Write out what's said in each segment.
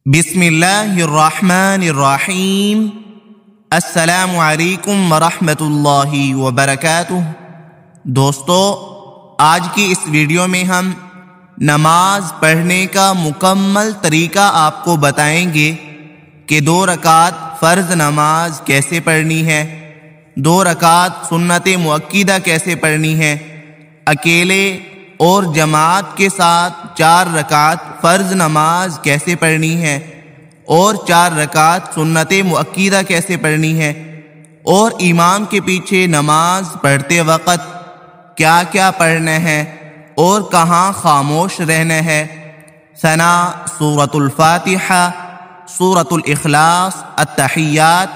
बिस्मिल्लाहिर्रहमानिर्रहीम। अस्सलामु अलैकुम वरहमतुल्लाहि वबरकातुह। दोस्तों, आज की इस वीडियो में हम नमाज पढ़ने का मुकम्मल तरीका आपको बताएंगे कि 2 रकात फ़र्ज़ नमाज कैसे पढ़नी है, 2 रकात सुन्नत मुअक्किदा कैसे पढ़नी है, अकेले और जमात के साथ 4 रकात फ़र्ज़ नमाज कैसे पढ़नी है और 4 रकात सुन्नत मुअक्किदा कैसे पढ़नी है, और इमाम के पीछे नमाज पढ़ते वक़्त क्या क्या पढ़ना है और कहाँ खामोश रहना है। सना सूरतुल फातिहा, सूरतुल इखलास, अत्तहियात,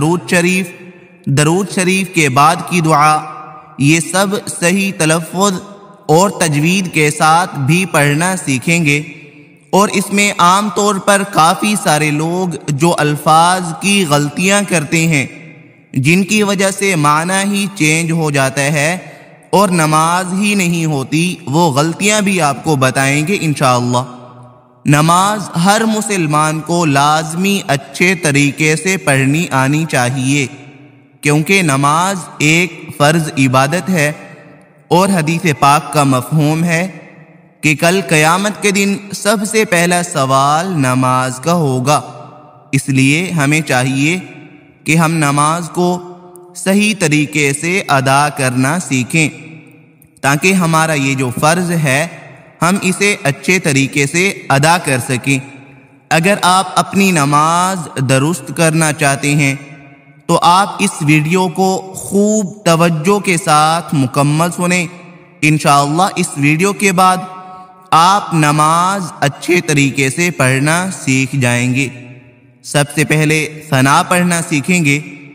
दरूद शरीफ के बाद की दुआ, ये सब सही तलफ़्फ़ुज़ और तजवीद के साथ भी पढ़ना सीखेंगे। और इसमें आम तौर पर काफ़ी सारे लोग जो अल्फाज की गलतियां करते हैं, जिनकी वजह से माना ही चेंज हो जाता है और नमाज ही नहीं होती, वो गलतियां भी आपको बताएंगे इंशाअल्लाह। नमाज हर मुसलमान को लाजमी अच्छे तरीके से पढ़नी आनी चाहिए, क्योंकि नमाज एक फ़र्ज़ इबादत है और हदीस पाक का मफ़हूम है कि कल क़यामत के दिन सबसे पहला सवाल नमाज का होगा। इसलिए हमें चाहिए कि हम नमाज को सही तरीके से अदा करना सीखें, ताकि हमारा ये जो फ़र्ज़ है हम इसे अच्छे तरीके से अदा कर सकें। अगर आप अपनी नमाज दुरुस्त करना चाहते हैं तो आप इस वीडियो को खूब तवज्जो के साथ मुकम्मल सुनें। इंशाअल्लाह इस वीडियो के बाद आप नमाज अच्छे तरीके से पढ़ना सीख जाएंगे। सबसे पहले सना पढ़ना सीखेंगे।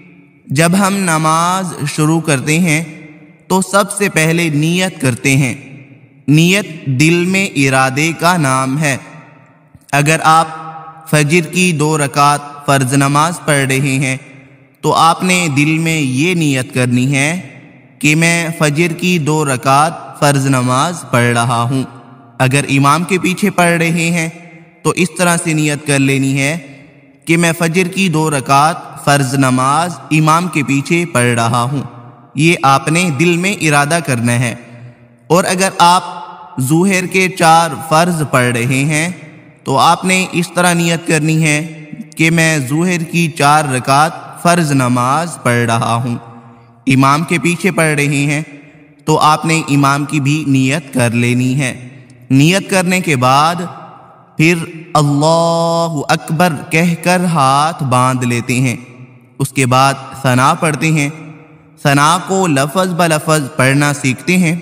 जब हम नमाज शुरू करते हैं तो सबसे पहले नियत करते हैं। नियत दिल में इरादे का नाम है। अगर आप फजर की 2 रकात फ़र्ज़ नमाज पढ़ रहे हैं तो आपने दिल में ये नियत करनी है कि मैं फजर की 2 रकात फ़र्ज़ नमाज पढ़ रहा हूँ। अगर इमाम के पीछे पढ़ रहे हैं तो इस तरह से नियत कर लेनी है कि मैं फजर की 2 रकात फ़र्ज़ नमाज इमाम के पीछे पढ़ रहा हूँ। ये आपने दिल में इरादा करना है। और अगर आप ज़ुहर के 4 फ़र्ज़ पढ़ रहे हैं तो आपने इस तरह नियत करनी है कि मैं ज़ुहर की 4 रकात फ़र्ज़ नमाज पढ़ रहा हूँ। इमाम के पीछे पढ़ रहे हैं तो आपने इमाम की भी नियत कर लेनी है। नियत करने के बाद फिर अल्लाहु अकबर कहकर हाथ बांध लेते हैं। उसके बाद सना पढ़ते हैं। सना को लफ्ज़ ब लफ्ज़ पढ़ना सीखते हैं।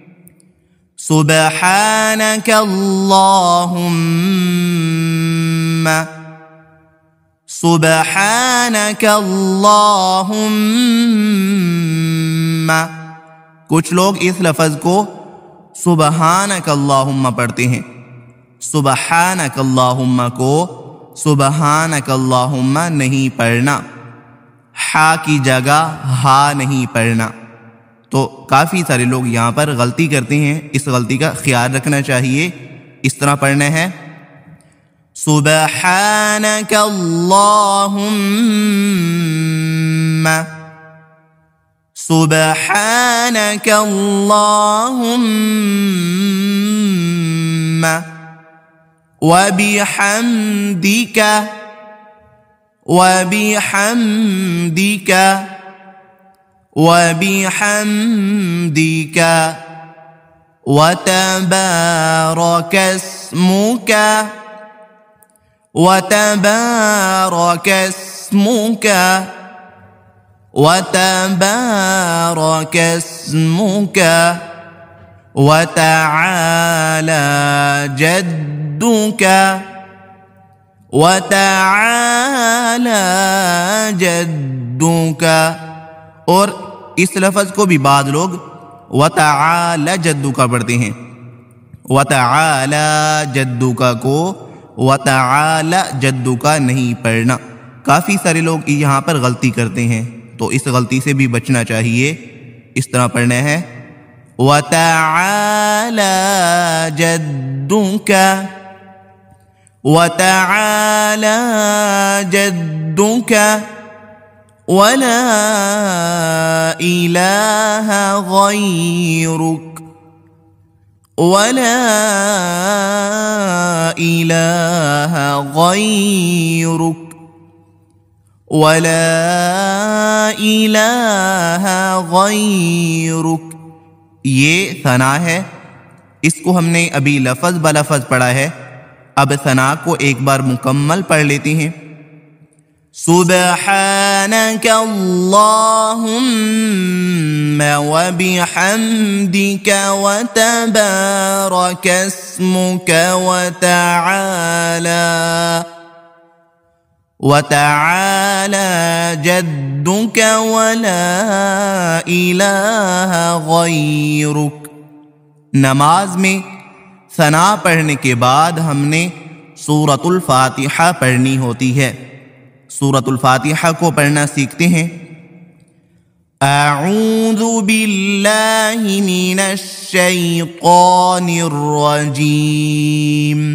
सुब्हानक अल्लाहुम्मा, सुब्हानक अल्लाहुम्मा। कुछ लोग इस लफ्ज़ को सुब्हानक अल्लाहुम्मा पढ़ते हैं। सुब्हानक अल्लाहुम्मा को सुब्हानक अल्लाहुम्मा नहीं पढ़ना, हा की जगह हा नहीं पढ़ना। तो काफ़ी सारे लोग यहाँ पर गलती करते हैं, इस गलती का ख्याल रखना चाहिए। इस तरह पढ़ना है सुब्हानक अल्लाहुम्मा, सुब्हानक अल्लाहुम्मा व बिहम्दिका, व बिहम्दिका, व बिहम्दिका व तबारक अस्मुका, व तबारक अस्मुका, व तबारक अस्मुका व तआला जद्दुका, व तआला जद्दुका। और इस लफ्ज़ को भी बाद लोग व तआला जद्दुका पढ़ते हैं। व तआला जद्दुका को व तआला जद्दुका नहीं पढ़ना। काफ़ी सारे लोग यहाँ पर गलती करते हैं, तो इस गलती से भी बचना चाहिए। इस तरह पढ़ना है وتعالى جدك وتعالى جدك ولا إله غيرك ولا إله غيرك ولا إله غيرك. یہ ثنا ہے، اس کو ہم نے ابھی لفظ بلفظ پڑھا ہے. اب ثنا کو ایک بار مکمل پڑھ لیتے ہیں. سبحانك اللهم وبحمدك وتبارك اسمك وتعالى جدك ولا إله غيرك. نماز میں ثنا پڑھنے کے بعد ہم نے سورۃ الفاتحہ پڑھنی ہوتی ہے. سورۃ الفاتحہ کو پڑھنا سیکھتے ہیں. اعوذ باللہ من الشیطان الرجیم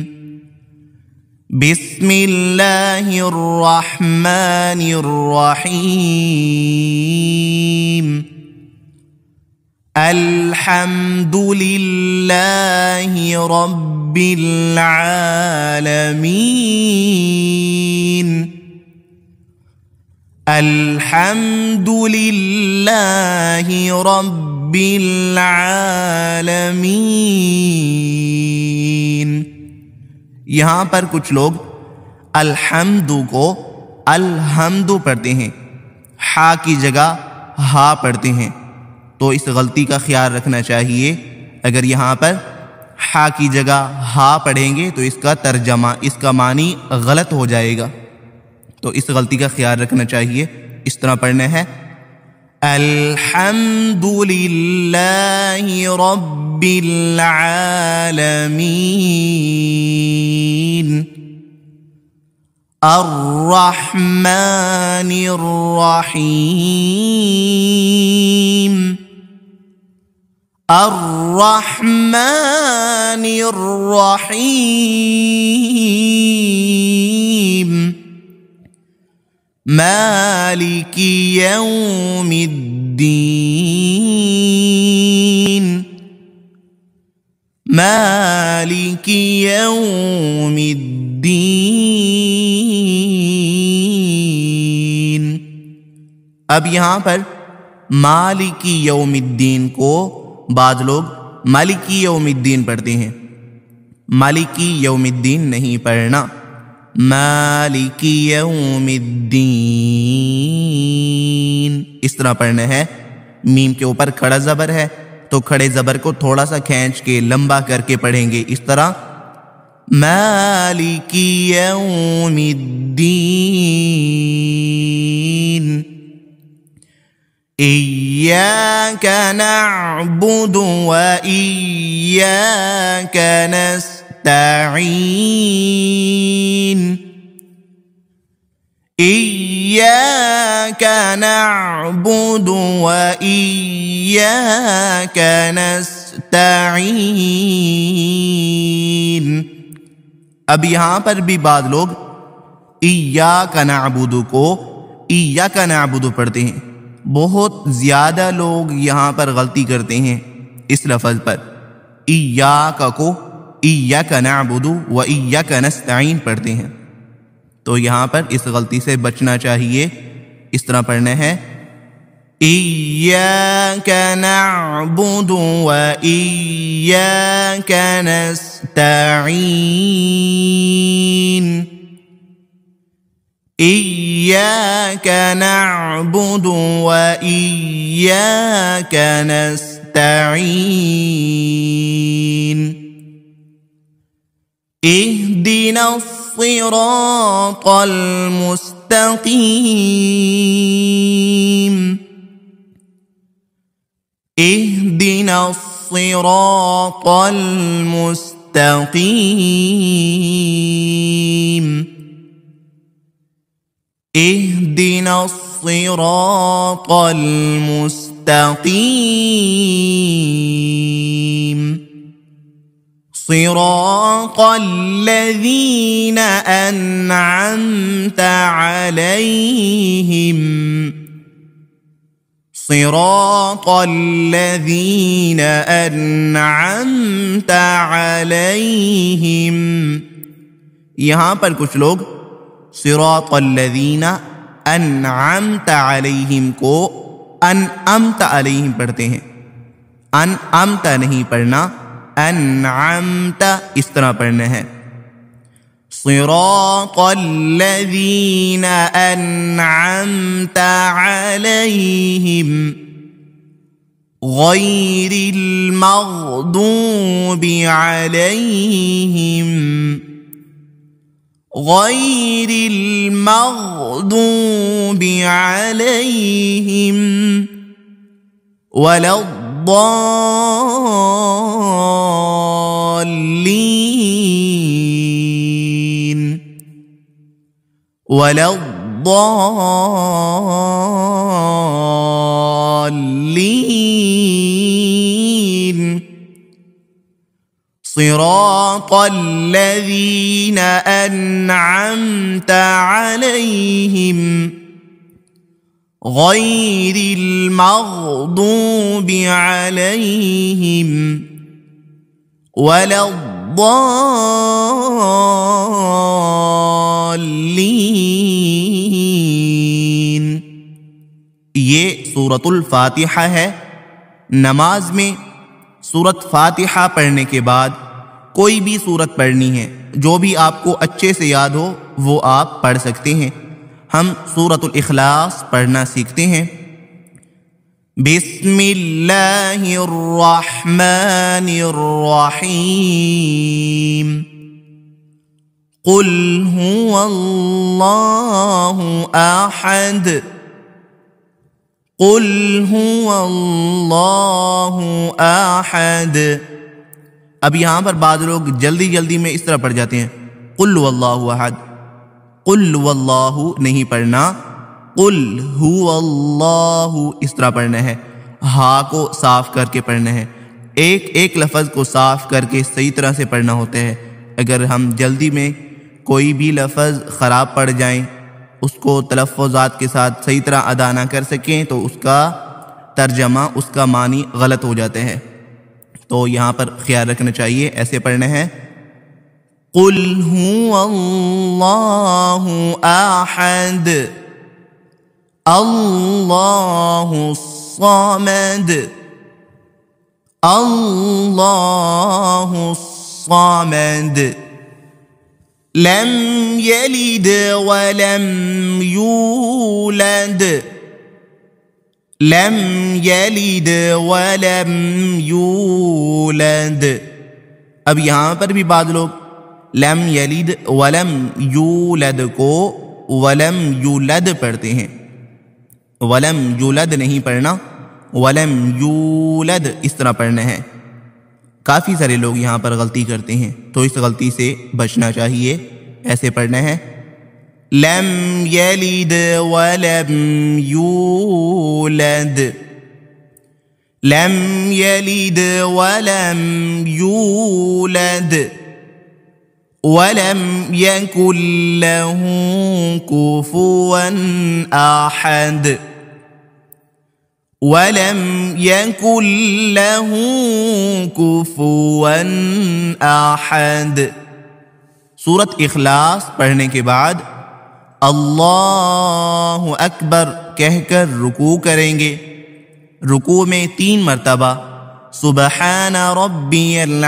بسم اللہ الرحمن الرحیم الحمد للہ رب العالمین الحمد للہ رب العالمین. یہاں پر کچھ لوگ الحمد کو الحمد پڑھتے ہیں، ہا کی جگہ ہا پڑھتے ہیں، تو اس غلطی کا خیال رکھنا چاہیے. اگر یہاں پر ہا کی جگہ ہا پڑھیں گے تو اس کا ترجمہ، اس کا معنی غلط ہو جائے گا، تو اس غلطی کا خیال رکھنا چاہیے. اس طرح پڑھنا ہے الحمد للہ رب العالمین الرحمن الرحیم الرحمن الرحیم مالک یوم الدین مالک یوم الدین. اب یہاں پر مالک یوم الدین کو بعض لوگ مالک یوم الدین پڑھتے ہیں. مالک یوم الدین نہیں پڑھنا، مالک یوم الدین اس طرح پڑھنا ہے. میم کے اوپر کھڑا زبر ہے تو کھڑے زبر کو تھوڑا سا کھینچ کے لمبا کر کے پڑھیں گے اس طرح مالک یوم الدین. ایاک نعبد و ایاک نستعین ایاک نعبد و ایاک نستعین. اب یہاں پر بھی بعض لوگ ایاک نعبد کو ایاک نعبد پڑھتے ہیں. بہت زیادہ لوگ یہاں پر غلطی کرتے ہیں اس لفظ پر. ایاک کو ایاک نعبد و ایاک نستعین پڑھتے ہیں، تو یہاں پر اس غلطی سے بچنا چاہیے. اس طرح پڑھنا ہے ایاک نعبد و ایاک نستعین ایاک نعبد و ایاک نستعین اهدنا الصراط المستقیم اهدنا الصراط المستقیم اهدنا الصراط المستقیم صراط الذین انعمت علیہم، صراط الذین انعمت علیہم۔ یہاں پر کچھ لوگ صراط الذین انعمت علیہم کو انعمت علیہم پڑھتے ہیں، انعمت نہیں پڑھنا، انعمت اس طرح پڑھنا ہے۔ صراط الذین انعمت علیہم غیر المغضوب علیہم، غیر المغضوب علیہم ولا الضالین، ولا الضالین۔ صراط الذین انعمت علیہم غیر المغضوب علیہم ولا الضالین۔ یہ سورۃ الفاتحہ ہے۔ نماز میں سورۃ فاتحہ پڑھنے کے بعد کوئی بھی سورت پڑھنی ہے، جو بھی آپ کو اچھے سے یاد ہو وہ آپ پڑھ سکتے ہیں۔ ہم سورۃ الاخلاص پڑھنا سیکھتے ہیں۔ بسم اللہ الرحمن الرحیم، قل هو اللہ احد، قل هو اللہ احد۔ اب یہاں پر بعض لوگ جلدی جلدی میں اس طرح پڑھ جاتے ہیں، قل هو اللہ احد، قل هو اللہ نہیں پڑھنا، قل هو اللہ اس طرح پڑھنا ہے، ہا کو صاف کر کے پڑھنا ہے، ایک ایک لفظ کو صاف کر کے صحیح طرح سے پڑھنا ہوتا ہے۔ اگر ہم جلدی میں کوئی بھی لفظ خراب پڑھ جائیں، اس کو تلفظات کے ساتھ صحیح طرح ادا نہ کر سکیں تو اس کا ترجمہ، اس کا معنی غلط ہو جاتا ہے۔ تو یہاں پر خیال رکھنا چاہیے، ایسے پڑھنا ہے، قل هو اللہ احد اللہ الصمد اللہ الصمد لم یلد ولم یولد، لم یلد ولم یولد۔ اب یہاں پر بھی بعض لوگ لم یلد ولم یولد کو ولم یولد پڑھتے ہیں، ولم یولد نہیں پڑھنا، ولم یولد اس طرح پڑھنا ہے۔ کافی سارے لوگ یہاں پر غلطی کرتے ہیں، تو اس غلطی سے بچنا چاہیے، ایسے پڑھنا ہے، لم یلد ولم یولد، لم یلد ولم یولد ولم یکن له کفوا احد، ولم یکن له کفوا احد۔ سورۃ اخلاص پڑھنے کے بعد اللہ اکبر کہہ کر رکوع کریں گے۔ رکوع میں 3 مرتبہ سبحان ربی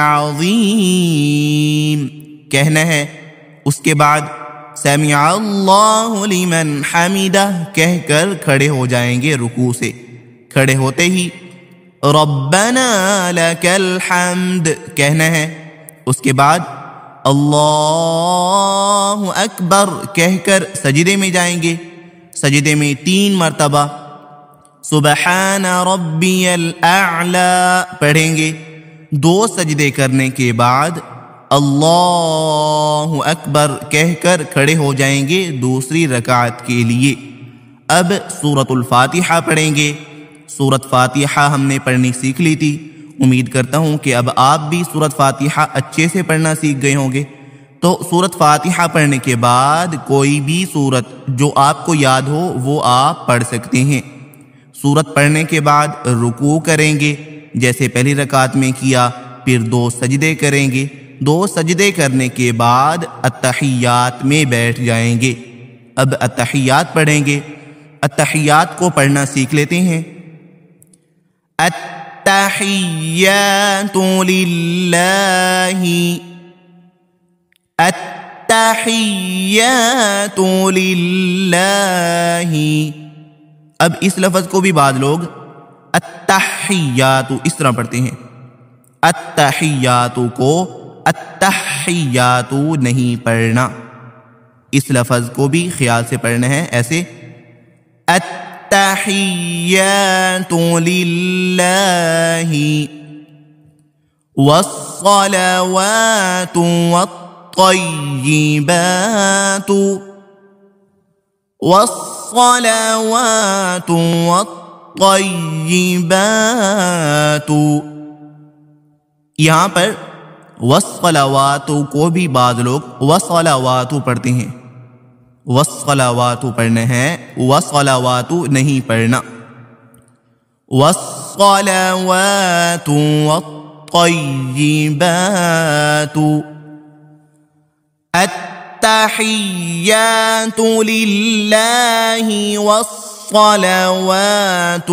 العظیم کہنا ہے، اس کے بعد سمع اللہ لمن حمدہ کہہ کر کھڑے ہو جائیں گے رکوع سے۔ کھڑے ہوتے ہی ربنا لک الحمد کہنا ہے، اس کے بعد اللہ اکبر کہہ کر سجدے میں جائیں گے۔ سجدے میں 3 مرتبہ سبحان ربی الاعلی پڑھیں گے۔ 2 سجدے کرنے کے بعد اللہ اکبر کہہ کر کھڑے ہو جائیں گے دوسری رکعت کے لیے۔ اب سورۃ الفاتحہ پڑھیں گے۔ سورۃ فاتحہ ہم نے پڑھنی سیکھ لی تھی، امید کرتا ہوں کہ اب آپ بھی سورۃ فاتحہ اچھے سے پڑھنا سیکھ گئے ہوں گے۔ تو سورۃ فاتحہ پڑھنے کے بعد کوئی بھی سورت جو آپ کو یاد ہو وہ آپ پڑھ سکتے ہیں۔ سورت پڑھنے کے بعد رکوع کریں گے جیسے پہلی رکعت میں کیا، پھر 2 سجدے کریں گے، 2 سجدے کرنے کے بعد اتحیات میں بیٹھ جائیں گے۔ اب اتحیات پڑھیں گے۔ اتحیات کو پڑھنا سیکھ لیتے ہیں۔ التحیات للہ، التحیات للہ۔ اب اس لفظ کو بھی بعض لوگ التحیات اس طرح پڑھتے ہیں۔ التحیات کو التحیات نہیں پڑھنا، اس لفظ کو بھی خیال سے پڑھنا ہے ایسے التحیات للہ والصلوات والطیبات، والصلوات والطیبات۔ یہاں پر والصلوات کو بھی بعض لوگ والصلوات پڑھتے ہیں، والصلوات پڑھنا ہے، والصلوات نہیں پڑھنا۔ والصلوات والطیبات، التحیات للہ والصلوات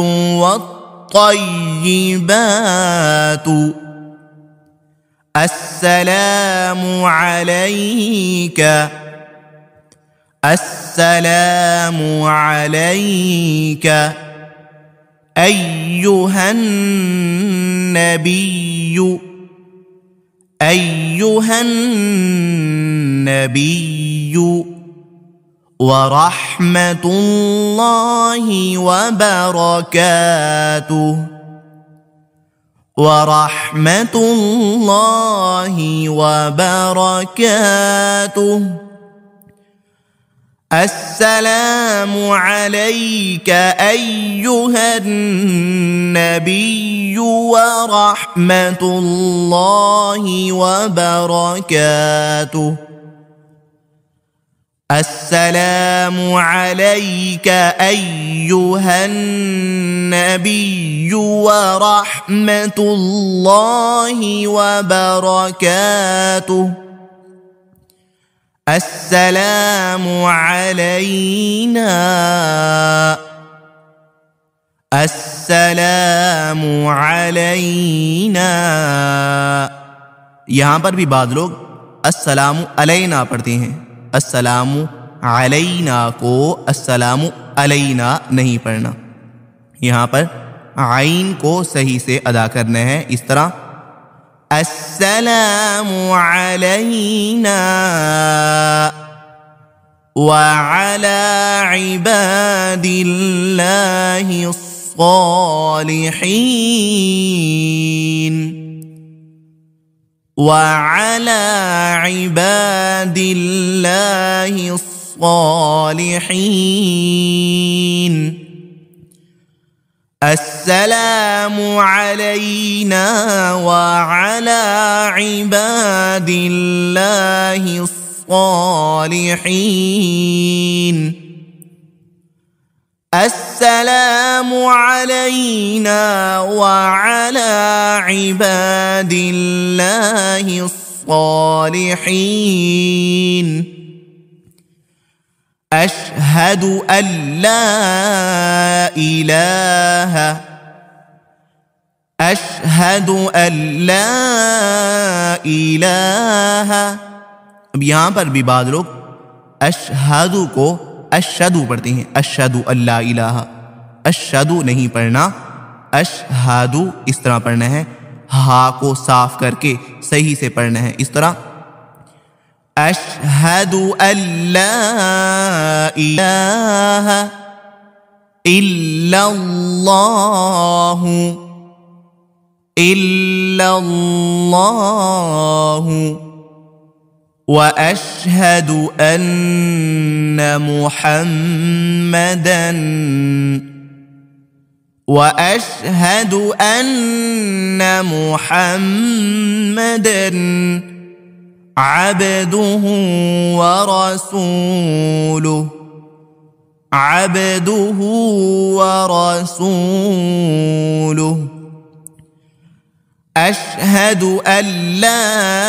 والطیبات۔ السلام علیک، السلام علیک ایہا النبی، ایہا النبی ورحمۃ اللہ وبرکاتہ، ورحمۃ اللہ وبرکاتہ۔ السلام علیک ایہا النبی ورحمۃ اللہ وبرکاتہ، السلام علیک ایہا النبی ورحمۃ اللہ وبرکاتہ، السلام علینا، السلام علینا۔ یہاں پر بھی بعض لوگ السلام علینا پڑھتے ہیں، السلام علینا کو السلام علینا نہیں پڑھنا، یہاں پر عین کو صحیح سے ادا کرنا ہے اس طرح السلام علینا وعلی عباد اللہ الصالحین، وعلی عباد اللہ الصالحین۔ السلام علینا وعلی عباد اللہ الصالحین، السلام علینا وعلی عباد اللہ الصالحین۔ اشہد ان لا الہ، اشہد ان لا الہ۔ اب یہاں پر بھی بعض لوگ اشہد کو اشہدو پڑھتے ہیں، اشہد ان لا الہ، اشہدو نہیں پڑھنا، اشہدو اس طرح پڑھنا ہے، ہا کو صاف کر کے صحیح سے پڑھنا ہے اس طرح اشہد ان لا الہ الا اللہ، الا اللہ واشہد ان محمدا، وأشهد أن محمدًا عبده ورسوله عبده ورسوله أشهد أن لا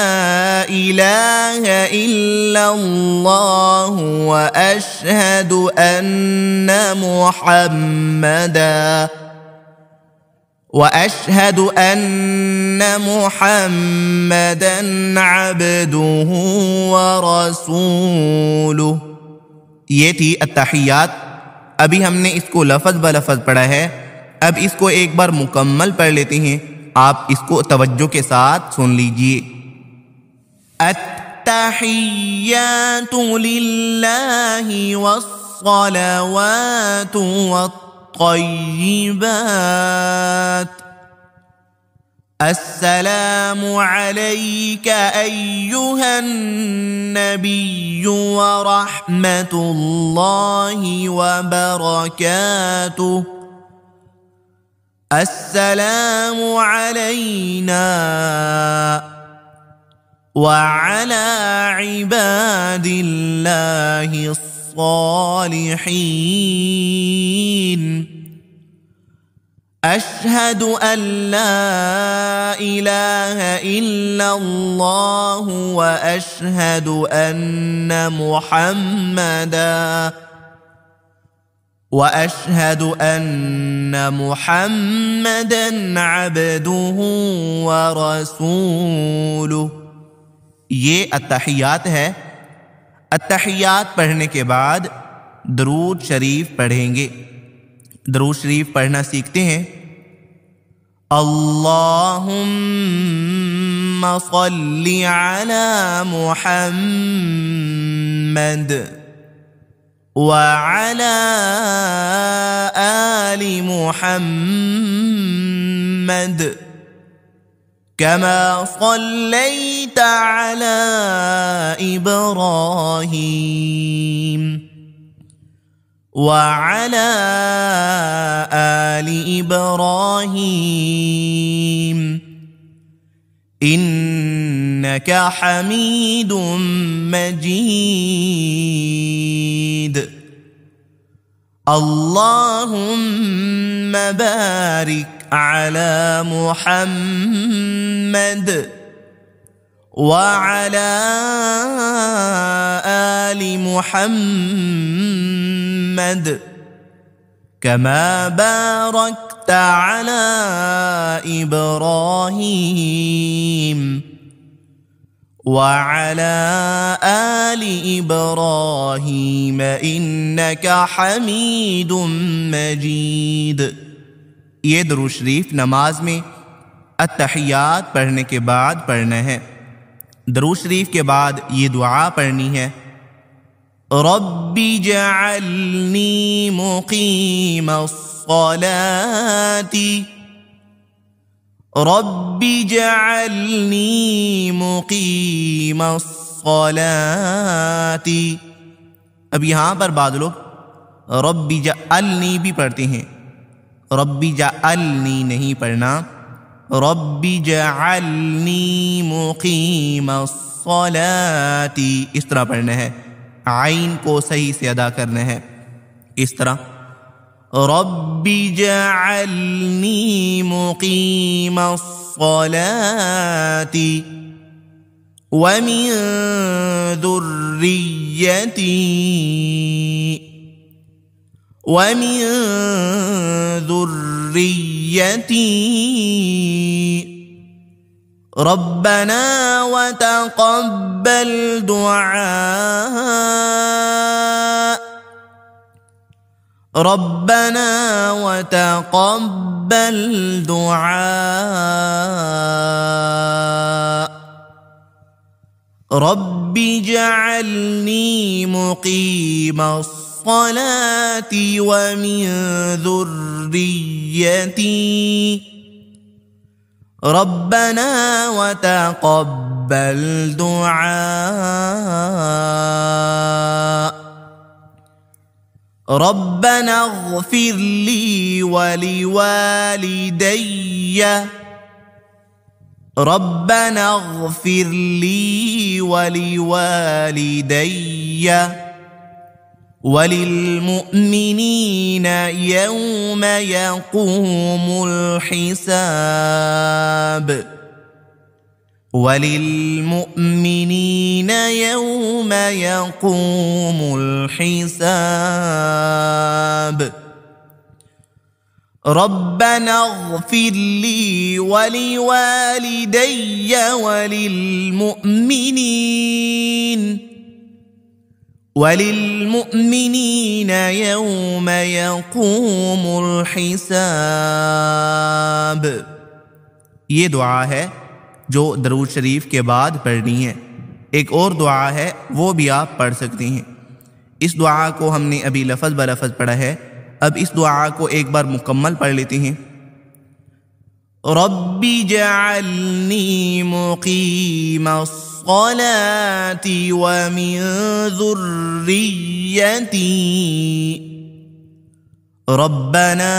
إله إلا الله وأشهد أن محمدًا عبده ورسوله. یہ تھی التحیات. ابھی ہم نے اس کو لفظ بلفظ پڑھا ہے. اب اس کو ایک بار مکمل پڑھ لیتے ہیں. آپ اس کو توجہ کے ساتھ سن لیجئے. التحیات للہ والصلوات والطیبات. السلام عليك أيها النبي ورحمة الله وبركاته. السلام علينا وعلى عباد الله الصالحين. أشهد أن لا إله إلا الله وأشهد أن محمدًا عبده ورسوله. یہ التحیات ہے. التحیات پڑھنے کے بعد درود شریف پڑھیں گے. درود شریف پڑھنا سیکھتے ہیں. اللہم صل علی محمد وعلى آل محمد كما صليت على إبراهيم وعلى آل إبراهيم إنك حميد مجيد. اللهم بارك على محمد وعلى آل محمد كما باركت على إبراهيم وعلى آل إبراهيم إنك حميد مجيد. یہ درود شریف نماز میں التحیات پڑھنے کے بعد پڑھنا ہے. درود شریف کے بعد یہ دعا پڑھنی ہے. رب اجعلنی مقیم الصلاة رب اجعلنی مقیم الصلاة. اب یہاں پر بعض لوگ رب اجعلنی بھی پڑھتے ہیں. رب اجعلنی نہیں پڑھنا. رب اجعلنی مقیم الصلاة اس طرح پڑھنا ہے. عین کو صحیح سے ادا کرنا ہے. اس طرح رب اجعلنی مقیم الصلاة ومن ذريتي ربنا وتقبل دعاء ربنا وتقبل دعاء رب اجعلني مقيم الصلاة ومن ذريتي ربنا وتقبل دعاء ربنا اغفر لي ولوالدي ربنا اغفر لي ولوالدي وللمؤمنين يوم يقوم الحساب وللمؤمنين يوم يقوم الحساب ربنا اغفر لي ولوالدي وللمؤمنين يوم يقوم الحساب۔ یہ دعا ہے جو درود شریف کے بعد پڑھنی ہے۔ ایک اور دعا ہے وہ بھی آپ پڑھ سکتی ہیں۔ اس دعا کو ہم نے ابھی لفظ بلفظ پڑھا ہے، اب اس دعا کو ایک بار مکمل پڑھ لیتے ہیں۔ رب اجعلنی مقیم الصلاة ومن ذریتی ربنا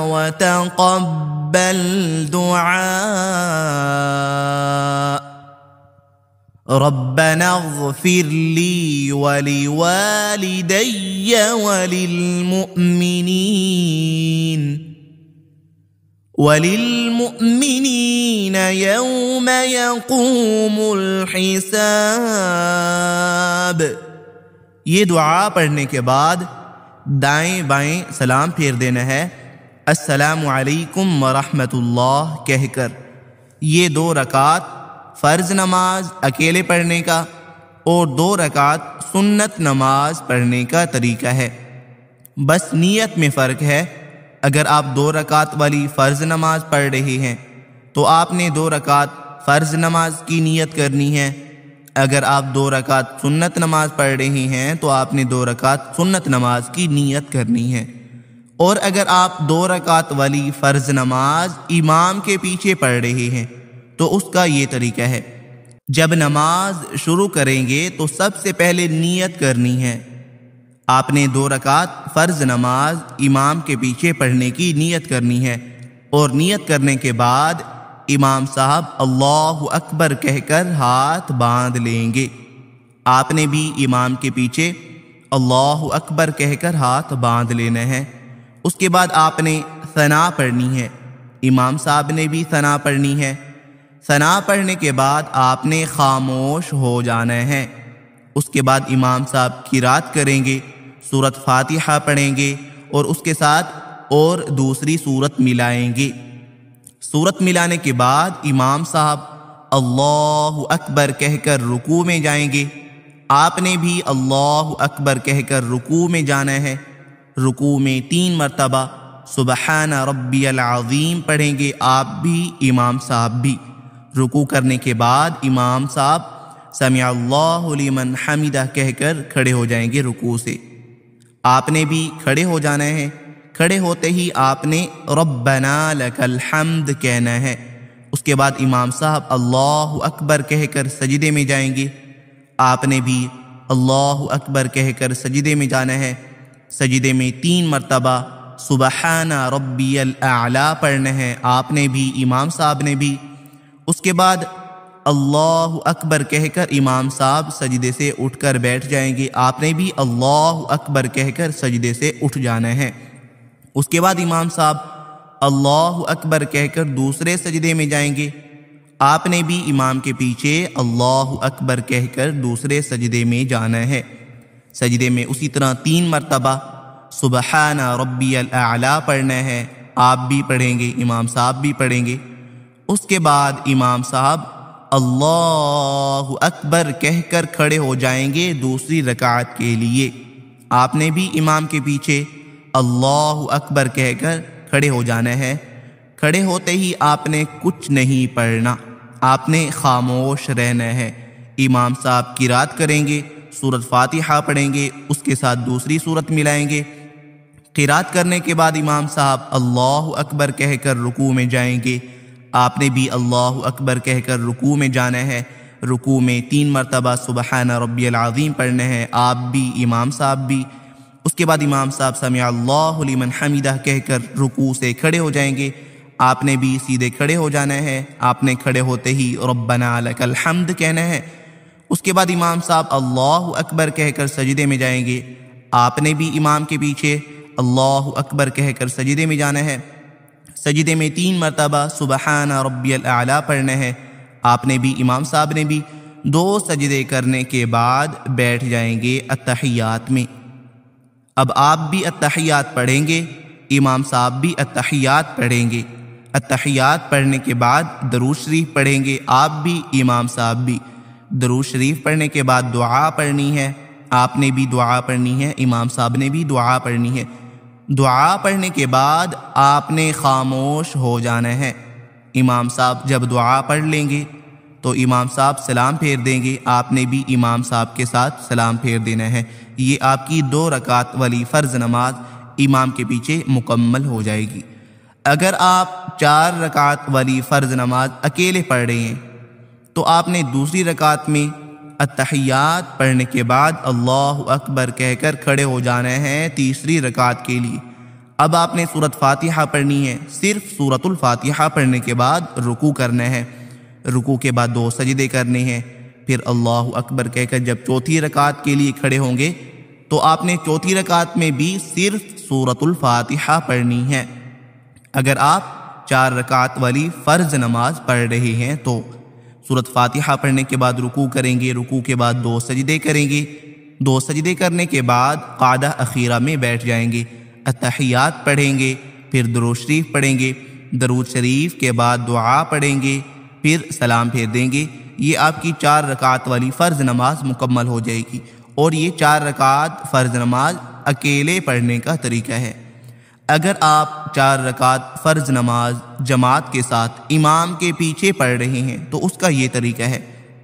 وتقبل دعاء ربنا اغفر لي ولوالدي وللمؤمنين يوم يقوم الحساب۔ یہ دعا پڑھنے کے بعد دائیں بائیں سلام پھیر دینا ہے، السلام علیکم ورحمۃ اللہ کہہ کر۔ یہ 2 رکعت فرض نماز اکیلے پڑھنے کا اور 2 رکعت سنت نماز پڑھنے کا طریقہ ہے۔ بس نیت میں فرق ہے۔ اگر آپ 2 رکعت والی فرض نماز پڑھ رہے ہیں تو آپ نے 2 رکعت فرض نماز کی نیت کرنی ہے۔ اگر آپ 2 رکعت سنت نماز پڑھ رہے ہیں تو آپ نے 2 رکعت سنت نماز کی نیت کرنی ہے۔ اور اگر آپ 2 رکعت والی فرض نماز امام کے پیچھے پڑھ رہے ہیں تو اس کا یہ طریقہ ہے، جب نماز شروع کریں گے تو سب سے پہلے نیت کرنی ہے۔ آپ نے 2 رکعت فرض نماز امام کے پیچھے پڑھنے کی نیت کرنی ہے، اور نیت کرنے کے بعد امام صاحب اللہ اکبر کہہ کر ہاتھ باندھ لیں گے۔ آپ نے بھی امام کے پیچھے اللہ اکبر کہہ کر ہاتھ باندھ لینا ہے۔ اس کے بعد آپ نے ثنا پڑھنی ہے، امام صاحب نے بھی ثنا پڑھنی ہے۔ ثنا پڑھنے کے بعد آپ نے خاموش ہو جانا ہے۔ اس کے بعد امام صاحب قرات کریں گے، سورۃ فاتحہ پڑھیں گے اور اس کے ساتھ اور دوسری سورت ملائیں گے۔ سورت ملانے کے بعد امام صاحب اللہ اکبر کہہ کر رکوع میں جائیں گے۔ آپ نے بھی اللہ اکبر کہہ کر رکوع میں جانا ہے۔ رکوع میں 3 مرتبہ سبحان ربی العظیم پڑھیں گے آپ بھی، امام صاحب بھی۔ رکوع کرنے کے بعد امام صاحب سمع اللہ لمن حمدہ کہہ کر کھڑے ہو جائیں گے رکوع سے۔ آپ نے بھی کھڑے ہو جانا ہے۔ کھڑے ہوتے ہی آپ نے ربنا لک الحمد کہنا ہے۔ اس کے بعد امام صاحب اللہ اکبر کہہ کر سجدے میں جائیں گے۔ آپ نے بھی اللہ اکبر کہہ کر سجدے میں جانا ہے۔ سجدے میں 3 مرتبہ سبحان ربی الاعلی پڑھنا ہے، آپ نے بھی، امام صاحب نے بھی۔ اس کے بعد اللہ اکبر کہہ کر امام صاحب سجدے سے اٹھ کر بیٹھ جائیں گے، آپ نے بھی اللہ اکبر کہہ کر سجدے سے اٹھ جانا ہے۔ اس کے بعد امام صاحب اللہ اکبر کہہ کر دوسرے سجدے میں جائیں گے، آپ نے بھی امام کے پیچھے اللہ اکبر کہہ کر دوسرے سجدے میں جانا ہے۔ سجدے میں اسی طرح 3 مرتبہ سبحان ربی الاعلی پڑھنا ہے، آپ بھی پڑھیں گے، امام صاحب بھی پڑھیں گے۔ اس کے بعد امام صاحب اللہ اکبر کہہ کر کھڑے ہو جائیں گے دوسری رکعت کے لیے، آپ نے بھی امام کے پیچھے اللہ اکبر کہہ کر کھڑے ہو جانا ہے۔ کھڑے ہوتے ہی آپ نے کچھ نہیں پڑھنا، آپ نے خاموش رہنا ہے۔ امام صاحب قرات کریں گے، سورۃ فاتحہ پڑھیں گے، اس کے ساتھ دوسری سورت ملائیں گے۔ قرات کرنے کے بعد امام صاحب اللہ اکبر کہہ کر رکوع میں جائیں گے، آپ نے بھی اللہ اکبر کہہ کر رکوع میں جانا ہے۔ رکوع میں 3 مرتبہ سبحان ربی العظیم پڑھنا ہے، آپ بھی، امام صاحب بھی۔ اس کے بعد امام صاحب سمع اللہ لمن حمیدہ کہہ کر رکوع سے کھڑے ہو جائیں گے۔ آپ نے بھی سیدھے کھڑے ہو جانا ہے۔ آپ نے کھڑے ہوتے ہی ربنا لک الحمد کہنا ہے۔ اس کے بعد امام صاحب اللہ اکبر کہہ کر سجدے میں جائیں گے۔ آپ نے بھی امام کے پیچھے اللہ اکبر کہہ کر سجدے میں جانا ہے۔ سجدے میں 3 مرتبہ سبحان ربی الاعلیٰ پڑھنا ہے۔ آپ نے بھی امام صاحب نے بھی 2 سجدے کرنے کے بعد بیٹھ جائیں گے التحیات میں۔ اب آپ بھی التحیات پڑھیں گے، امام صاحب بھی التحیات پڑھیں گے۔ التحیات پڑھنے کے بعد درود شریف پڑھیں گے، آپ بھی امام صاحب بھی۔ درود شریف پڑھنے کے بعد دعا پڑھنی ہے، آپ نے بھی دعا پڑھنی ہے، امام صاحب نے بھی دعا پڑھنی ہے۔ دعا پڑھنے کے بعد آپ نے خاموش ہو جانا ہے۔ امام صاحب جب دعا پڑھ لیں گے تو امام صاحب سلام پھیر دیں گے، آپ نے بھی امام صاحب کے ساتھ سلام پھیر دینا ہے۔ یہ آپ کی 2 رکعت والی فرض نماز امام کے پیچھے مکمل ہو جائے گی۔ اگر آپ 4 رکعت والی فرض نماز اکیلے پڑھ رہے ہیں تو آپ نے دوسری رکعت میں التحیات پڑھنے کے بعد اللہ اکبر کہہ کر کھڑے ہو جانا ہے تیسری رکعت کے لیے۔ اب آپ نے سورۃ فاتحہ پڑھنی ہے، صرف سورۃ الفاتحہ پڑھنے کے بعد رکوع کرنا ہے۔ رکوع کے بعد 2 سجدے کرنے ہیں، پھر اللہ اکبر کہہ کر جب چوتھی رکعت کے لیے کھڑے ہوں گے تو آپ نے چوتھی رکعت میں بھی صرف سورۃ الفاتحہ پڑھنی ہے۔ اگر آپ 4 رکعت والی فرض نماز پڑھ رہے ہیں تو سورۃ فاتحہ پڑھنے کے بعد رکوع کریں گے، رکوع کے بعد 2 سجدے کریں گے، 2 سجدے کرنے کے بعد قعدہ اخیرہ میں بیٹھ جائیں گے، التحیات پڑھیں گے، پھر درود شریف پڑھیں گے، درود شریف کے بعد دعا پڑھیں گے، پھر سلام پھیر دیں گے۔ یہ آپ کی 4 رکعت والی فرض نماز مکمل ہو جائے گی، اور یہ 4 رکعت فرض نماز اکیلے پڑھنے کا طریقہ ہے۔ اگر آپ 4 رکعت فرض نماز جماعت کے ساتھ امام کے پیچھے پڑھ رہے ہیں تو اس کا یہ طریقہ ہے،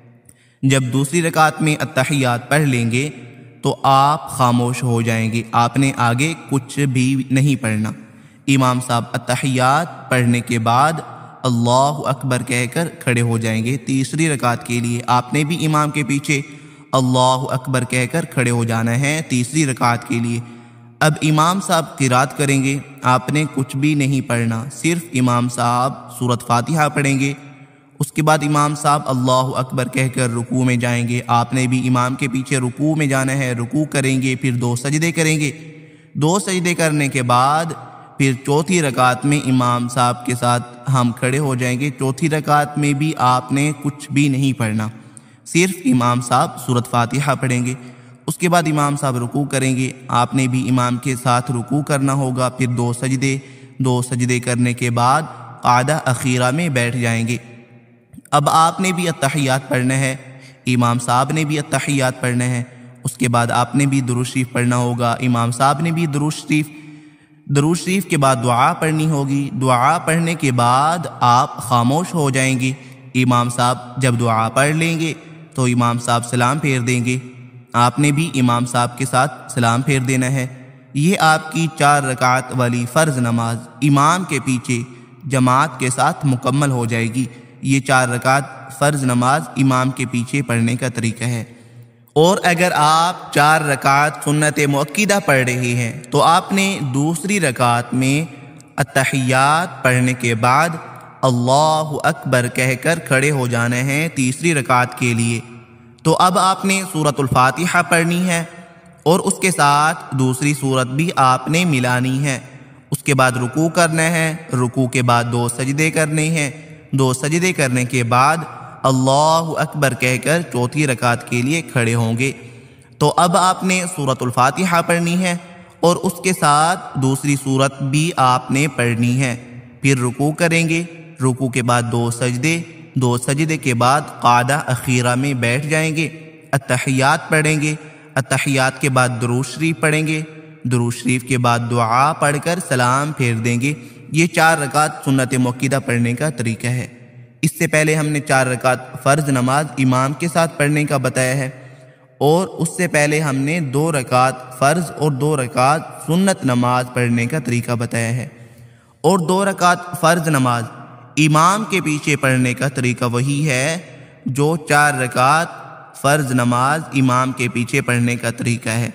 جب دوسری رکعت میں التحیات پڑھ لیں گے تو آپ خاموش ہو جائیں گے، آپ نے آگے کچھ بھی نہیں پڑھنا۔ امام صاحب التحیات پڑھنے کے بعد اللہ اکبر کہہ کر کھڑے ہو جائیں گے تیسری رکعت کے لیے، آپ نے بھی امام کے پیچھے اللہ اکبر کہہ کر کھڑے ہو جانا ہے تیسری رکعت کے لیے۔ اب امام صاحب قرات کریں گے، آپ نے کچھ بھی نہیں پڑھنا، صرف امام صاحب سورۃ فاتحہ پڑھیں گے۔ اس کے بعد امام صاحب اللہ اکبر کہہ کر رکوع میں جائیں گے، آپ نے بھی امام کے پیچھے رکوع میں جانا ہے، رکوع کریں گے، پھر 2 سجدے کریں گے۔ 2 سجدے کرنے کے بعد پھر چوتھی رکعت میں امام صاحب کے ساتھ ہم کھڑے ہو جائیں گے۔ چوتھی رکعت میں بھی آپ نے کچھ بھی نہیں پڑھنا، صرف امام صاحب سورۃ فاتحہ پڑھیں گے۔ اس کے بعد امام صاحب رکوع کریں گے، آپ نے بھی امام کے ساتھ رکوع کرنا ہوگا، پھر 2 سجدے کرنے کے بعد قعدہ اخیرہ میں بیٹھ جائیں گے۔ اب آپ نے بھی التحیات پڑھنا ہے، امام صاحب نے بھی التحیات پڑھنا ہے، اس کے بعد آپ نے بھی درود شریف پڑھنا ہوگا، امام صاحب نے بھی درود شریف کے بعد دعا پڑھنی ہوگی۔ دعا پڑھنے کے بعد آپ خاموش ہو جائیں گے۔ امام صاحب جب دعا پڑھ لیں گے تو امام صاحب سلام پھیر دیں گے، آپ نے بھی امام صاحب کے ساتھ سلام پھیر دینا ہے۔ یہ آپ کی 4 رکعت والی فرض نماز امام کے پیچھے جماعت کے ساتھ مکمل ہو جائے گی۔ یہ 4 رکعت فرض نماز امام کے پیچھے پڑھنے کا طریقہ ہے۔ اور اگر آپ 4 رکعت سنت مؤکدہ پڑھ رہے ہیں تو آپ نے دوسری رکعت میں التحیات پڑھنے کے بعد اللہ اکبر کہہ کر کھڑے ہو جانا ہے تیسری رکعت کے لیے۔ تو اب آپ نے سورۃ الفاتحہ پڑھنی ہے اور اس کے ساتھ دوسری سورت بھی آپ نے ملانی ہے۔ اس کے بعد رکوع کرنا ہے، رکوع کے بعد 2 سجدے کرنے ہیں، 2 سجدے کرنے کے بعد اللہ اکبر کہہ کر چوتھی رکعت کے لیے کھڑے ہوں گے۔ تو اب آپ نے سورۃ الفاتحہ پڑھنی ہے اور اس کے ساتھ دوسری سورت بھی آپ نے پڑھنی ہے، پھر رکوع کریں گے، رکوع کے بعد 2 سجدے کے بعد قعدہ اخیرہ میں بیٹھ جائیں گے، التحیات پڑھیں گے، التحیات کے بعد درود شریف پڑھیں گے، درود شریف کے بعد دعا پڑھ کر سلام پھیر دیں گے۔ یہ 4 رکعت سنت مؤکدہ پڑھنے کا طریقہ ہے۔ اس سے پہلے ہم نے 4 رکعت فرض نماز امام کے ساتھ پڑھنے کا بتایا ہے، اور اس سے پہلے ہم نے 2 رکعت فرض اور 2 رکعت سنت نماز پڑھنے کا طریقہ بتایا ہے۔ اور 2 رکعت فرض نماز امام کے پیچھے پڑھنے کا طریقہ وہی ہے جو 4 رکعت فرض نماز امام کے پیچھے پڑھنے کا طریقہ ہے۔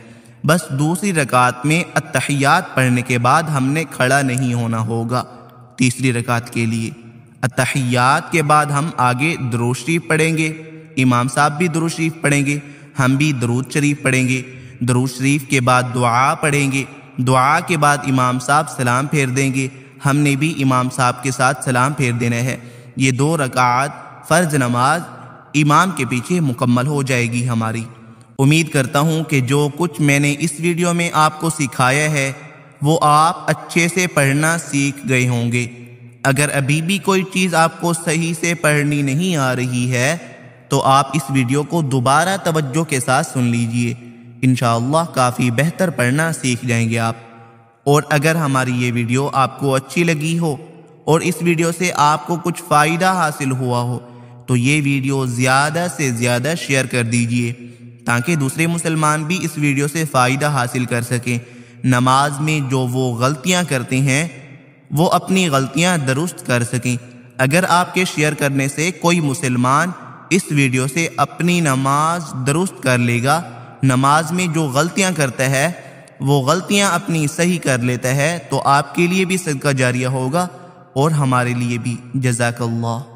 بس دوسری رکعت میں التحیات پڑھنے کے بعد ہم نے کھڑا نہیں ہونا ہوگا۔ تیسری رکعت کے لیے التحیات کے بعد ہم آگے درود شریف پڑھیں گے، امام صاحب بھی درود شریف پڑھیں گے، ہم بھی درود شریف پڑھیں گے۔ درود شریف کے بعد دعا پڑھیں گے، دعا کے بعد امام صاحب سلام پھیر دیں گے، ہم نے بھی امام صاحب کے ساتھ سلام پھیر دینا ہے۔ یہ 2 رکعات فرض نماز امام کے پیچھے مکمل ہو جائے گی ہماری۔ امید کرتا ہوں کہ جو کچھ میں نے اس ویڈیو میں آپ کو سکھایا ہے وہ آپ اچھے سے پڑھنا سیکھ گئے ہوں گے۔ اگر ابھی بھی کوئی چیز آپ کو صحیح سے پڑھنی نہیں آ رہی ہے تو آپ اس ویڈیو کو دوبارہ توجہ کے ساتھ سن لیجئے، انشاءاللہ کافی بہتر پڑھنا سیکھ جائیں گے آپ۔ اور اگر ہماری یہ ویڈیو آپ کو اچھی لگی ہو اور اس ویڈیو سے آپ کو کچھ فائدہ حاصل ہوا ہو تو یہ ویڈیو زیادہ سے زیادہ شیئر کر دیجئے تاکہ دوسرے مسلمان بھی اس ویڈیو سے فائدہ حاصل کر سکیں۔ نماز میں جو وہ غلطیاں کرتے ہیں وہ اپنی غلطیاں درست کر سکیں۔ اگر آپ کے شیئر کرنے سے کوئی مسلمان اس ویڈیو سے اپنی نماز درست کر لے گا، نماز میں جو غلطیاں کرتا ہے وہ غلطیاں اپنی صحیح کر لیتا ہے، تو آپ کے لیے بھی صدقہ جاریہ ہوگا اور ہمارے لیے بھی۔ جزاک اللہ۔